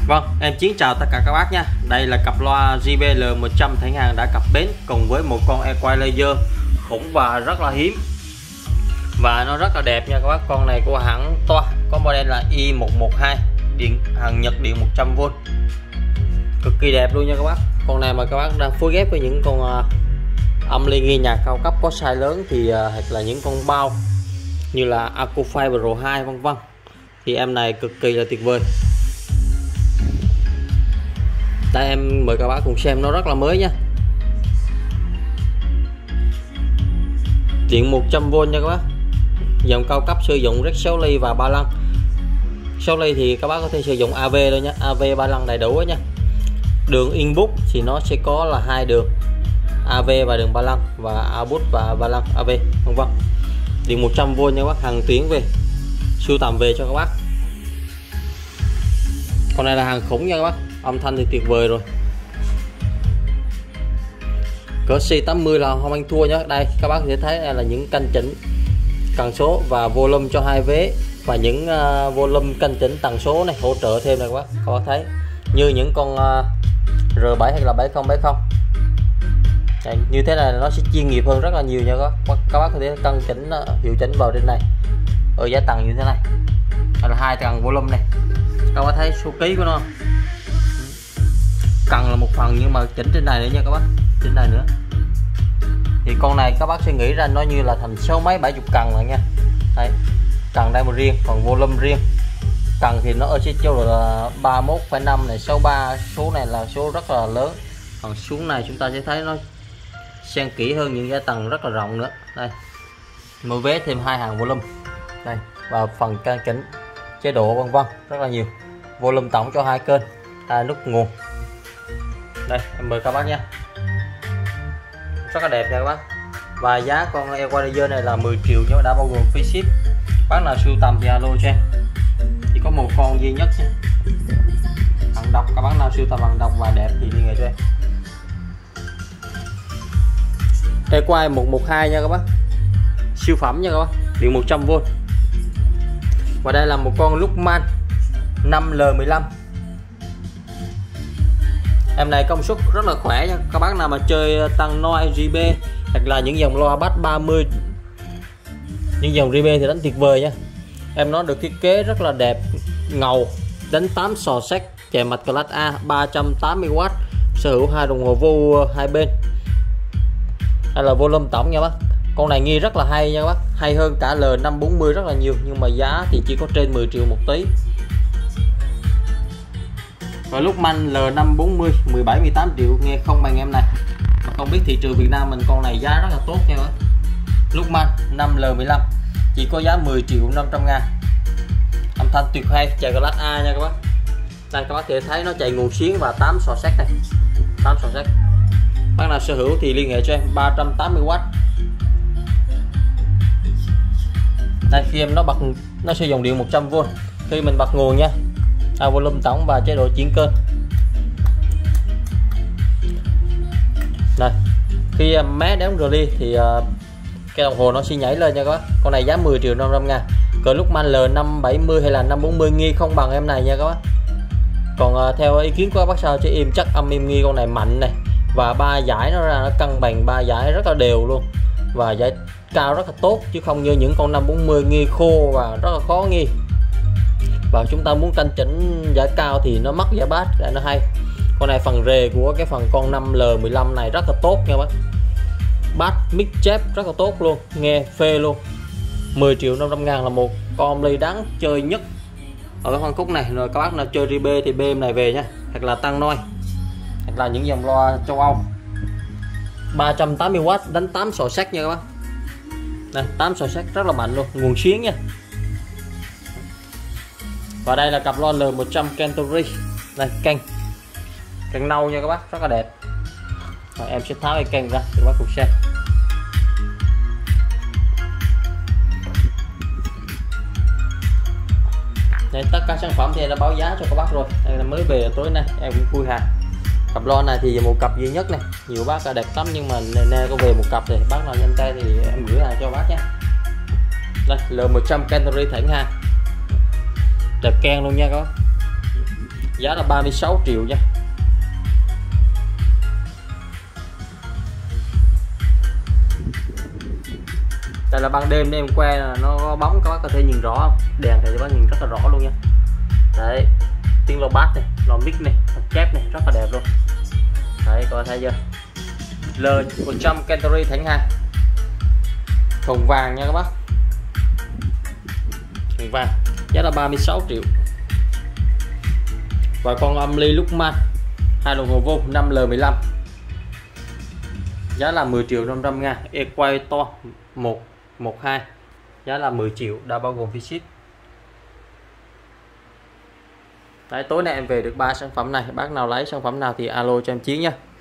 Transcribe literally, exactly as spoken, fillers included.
Vâng, em Chiến chào tất cả các bác nha. Đây là cặp loa J B L một trăm thẳng hàng đã cập bến cùng với một con Equalizer khủng và rất là hiếm. Và nó rất là đẹp nha các bác. Con này của hãng toa, có model là I một một hai, điện hàng Nhật, điện một trăm vôn. Cực kỳ đẹp luôn nha các bác. Con này mà các bác đang phối ghép với những con uh, âm ly ghi nhạc cao cấp có size lớn thì uh, hoặc là những con bao như là Acoustic Pro hai vân vân thì em này cực kỳ là tuyệt vời. Đây em mời các bác cùng xem, nó rất là mới nha. Điện một trăm vôn nha các bác. Dòng cao cấp sử dụng rec sáu ly và ba lăng. sáu ly thì các bác có thể sử dụng A V thôi nha, A V ba lăng đầy đủ nha. Đường input thì nó sẽ có là hai đường A V và đường ba lăng, và output và ba lăng A V vân vân. Điện một trăm vôn nha các bác, hàng tuyến về, sưu tầm về cho các bác. Con này là hàng khủng nha các bác, âm thanh thì tuyệt vời rồi. Cỡ C tám mươi là không ăn thua nhé. Đây các bác có thể thấy đây là những canh chỉnh cần số và volume cho hai vế, và những uh, volume canh chỉnh tần số này hỗ trợ thêm này các bác. Các bác thấy như những con uh, R bảy hay là bảy không bảy không. Đây, như thế này nó sẽ chuyên nghiệp hơn rất là nhiều nha các bác. Các bác có thể cân chỉnh uh, hiệu chỉnh vào trên này ở giá tầng như thế này, hay là hai tầng volume này. Các bác thấy số ký của nó, cần là một phần nhưng mà chỉnh trên này nữa nha các bác, trên này nữa. Thì con này các bác sẽ nghĩ ra nó như là thành sáu mấy bảy chục cần rồi nha. Đây, cần đây một riêng, còn volume riêng. Cần thì nó ở trên châu là ba mươi mốt phẩy năm này, sáu mươi ba, số này là số rất là lớn. Còn xuống này chúng ta sẽ thấy nó xen kỹ hơn, những giá tầng rất là rộng nữa. Đây, mỗi vé thêm hai hàng volume. Đây, và phần can chỉnh chế độ vân vân rất là nhiều. Volume tổng cho hai kênh, hai nút nguồn. Đây em mời các bác nha, rất là đẹp nha các bác. Và giá con Equalizer này là mười triệu nhưng mà đã bao gồm phí ship. Bác nào sưu tầm thì alo cho em, chỉ có một con duy nhất nha, hàng độc. Các bác nào sưu tầm hàng độc và đẹp thì liên hệ cho em. Equalizer một một hai nha các bác, siêu phẩm nha các bác, điện một trăm vôn. Và đây là một con Luckman năm L mười lăm. Em này công suất rất là khỏe nha. Các bác nào mà chơi tăng noise R B hoặc là những dòng loa bass ba mươi, những dòng R B thì đánh tuyệt vời nha. Em nó được thiết kế rất là đẹp, ngầu, đánh tám sò sách, chạy mạch class A, ba trăm tám mươi oát, sở hữu hai đồng hồ vô hai bên. Đây là volume tổng nha bác. Con này nghi rất là hay nha các bác, hay hơn cả L năm bốn mươi rất là nhiều, nhưng mà giá thì chỉ có trên mười triệu một tí. Và Luckman L năm bốn mươi mười bảy mười tám triệu nghe không bằng em này. Mà không biết thị trường Việt Nam mình con này giá rất là tốt nha các bác. Luckman năm L mười lăm chỉ có giá mười triệu năm trăm ngàn. Âm thanh tuyệt hay, chạy class A nha các bác. Đây các bác có thể thấy nó chạy nguồn xiến và tám sò xét này, tám sò xét. Bác nào sở hữu thì liên hệ cho em, ba trăm tám mươi oát. Đây khi em nó bật, nó sử dụng điện một trăm vôn. Khi mình bật nguồn nha, à, volume tổng và chế độ chuyển kênh. Đây, khi mé đóng rờ ly thì uh, cái đồng hồ nó sẽ nhảy lên nha các bác. Con này giá mười triệu năm trăm ngàn. Còn Luckman L năm bảy mươi hay là năm bốn mươi nghi không bằng em này nha các bác. Còn uh, theo ý kiến của các bác sao chứ im chắc âm im nghi con này mạnh này, và ba giải nó ra nó cân bằng, ba giải rất là đều luôn, và giải cao rất là tốt, chứ không như những con năm bốn mươi nghi khô và rất là khó nghi. Và chúng ta muốn canh chỉnh giải cao thì nó mất giải bass để nó hay. Con này phần rề của cái phần con năm L mười lăm này rất là tốt nha bác. Bass mic chép rất là tốt luôn, nghe phê luôn. Mười triệu năm trăm ngàn là một con ly đáng chơi nhất ở cái phân khúc này. Rồi các bác nào chơi R B thì B em này về nha, hoặc là tăng noi, hoặc là những dòng loa châu Âu. Ba trăm tám mươi oát đánh tám sò sách nha các bác. Đây, tám sò sách rất là mạnh luôn, nguồn xiến nha. Và đây là cặp loa L một trăm Cantory. Đây kênh kênh nâu nha các bác, rất là đẹp. Rồi em sẽ tháo cái kênh ra để các bác cùng xem. Đây, tất cả sản phẩm thì em đã báo giá cho các bác rồi. Đây là mới về tối nay em cũng khui hàng. Cặp loa này thì một cặp duy nhất này, nhiều bác đã đẹp lắm nhưng mà nay có về một cặp thì bác nào nhanh tay thì em gửi hàng cho bác nhé. Đây L một trăm Cantory thẳng hàng, đẹp keng luôn nha các bác. giá là ba mươi sáu triệu nha. Đây là ban đêm em que là nó có bóng, các bác có thể nhìn rõ không, đèn thì các bác nhìn rất là rõ luôn nha. Đấy, tiếng loa bass này, loa mic này, kép này rất là đẹp luôn. Đấy, các bạn thấy chưa, L một trăm Canterbury thánh hàng thùng vàng nha các bác, thùng vàng, giá là ba mươi sáu triệu. Và con âm ly Luckman hai đồng hồ vô năm L mười lăm, giá là mười triệu năm trăm ngàn. Equator một một hai, giá là mười triệu, đã bao gồm phí ship. Đấy, tối nay em về được ba sản phẩm này, bác nào lấy sản phẩm nào thì alo cho em Chiến nha.